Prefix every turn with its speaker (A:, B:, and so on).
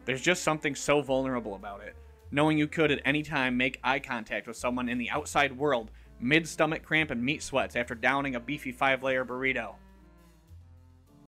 A: There's just something so vulnerable about it. Knowing you could at any time make eye contact with someone in the outside world, mid-stomach cramp and meat sweats after downing a beefy 5-layer burrito.